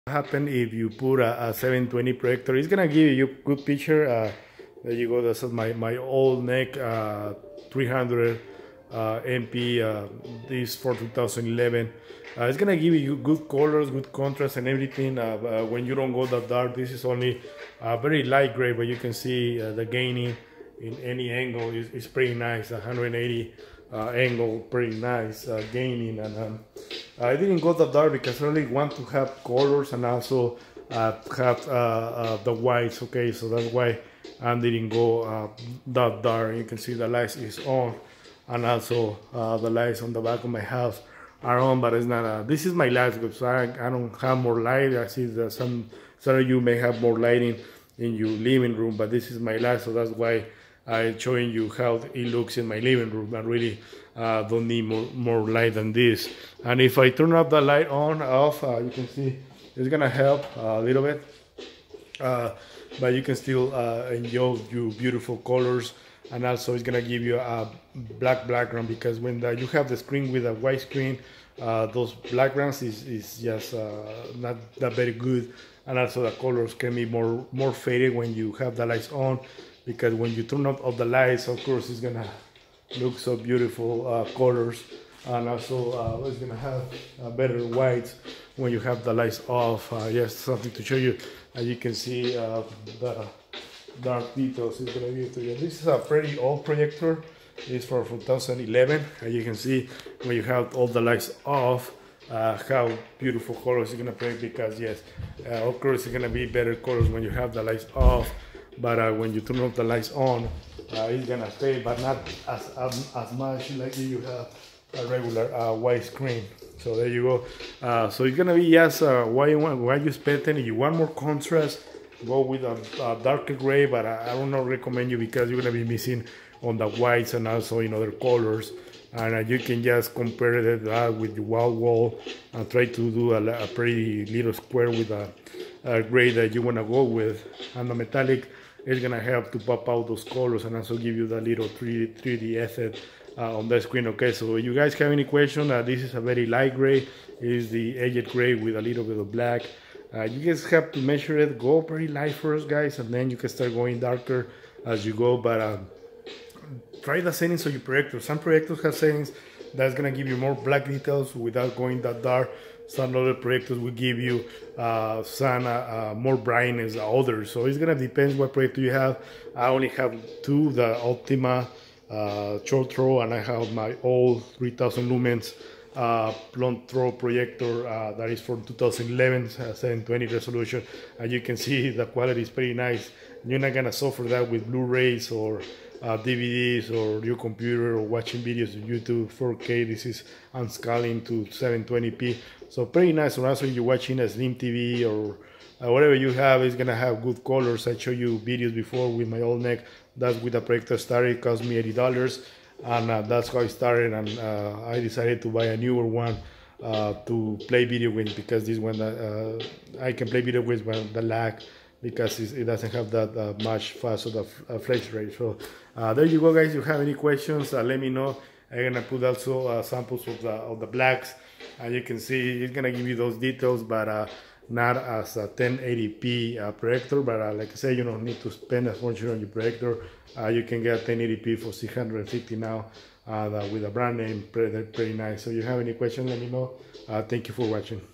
Happen if you put a 720 projector? It's gonna give you good picture. There you go. This is my old NEC 300 MP. This for 2011. It's gonna give you good colors, good contrast, and everything. When you don't go that dark, this is only very light gray, but you can see the gaining in any angle is pretty nice. 180 angle, pretty nice gaining, and I didn't go that dark because I really want to have colors and also have the whites. Okay, so that's why I didn't go that dark. You can see the lights is on, and also the lights on the back of my house are on, but it's not. This is my light because so I don't have more light. I see that some of you may have more lighting in your living room, but this is my light, so that's why I'm showing you how it looks in my living room. I really don't need more light than this. And if I turn up the light off, you can see it's gonna help a little bit, but you can still enjoy your beautiful colors. And also it's gonna give you a black background, because when you have the screen with a white screen, those backgrounds is just not that very good. And also the colors can be more faded when you have the lights on, because when you turn off the lights, of course it's gonna look so beautiful colors. And also it's gonna have better whites when you have the lights off. Yes, something to show you. As you can see, the dark details is gonna give to you. This is a pretty old projector. It's for 2011. As you can see, when you have all the lights off, how beautiful colors it's gonna play. Because yes, of course it's gonna be better colors when you have the lights off, but when you turn off the lights on, it's gonna stay, but not as much like you have a regular white screen. So there you go. So it's gonna be, yes, why you spend it. If you want more contrast, go with a darker gray, but I would not recommend you, because you're gonna be missing on the whites and also in other colors. And you can just compare that with the wall and try to do a pretty little square with a gray that you want to go with. And the metallic is going to help to pop out those colors and also give you that little 3D effect on the screen. Okay, so if you guys have any question, this is a very light gray. It is the aged gray with a little bit of black. You guys have to measure it. Go pretty light first, guys, and then you can start going darker as you go. But try the settings of your projector. Some projectors have settings that's gonna give you more black details without going that dark. Some other projectors will give you some more brightness than others. So it's gonna depend what projector you have. I only have two, the Optima short throw, and I have my old 3000 lumens long throw projector that is from 2011, 720 resolution. And you can see the quality is pretty nice. You're not gonna suffer that with Blu-rays or DVDs or your computer or watching videos on YouTube 4K. This is unscaling to 720p, so pretty nice. Or also you're watching a Slim TV or whatever you have, is gonna have good colors. I showed you videos before with my old NEC. That's with the projector started. It cost me $80, and that's how I started. And I decided to buy a newer one to play video games, because this one I can play video games with the lag, because it doesn't have that much fast of the flash rate. So there you go, guys. If you have any questions, let me know. I'm gonna put also samples of the blacks, and you can see it's gonna give you those details, but not as a 1080p projector. But like I said, you don't need to spend as much on your projector. You can get 1080p for $650 now with a brand name. Pretty nice. So if you have any questions, let me know. Thank you for watching.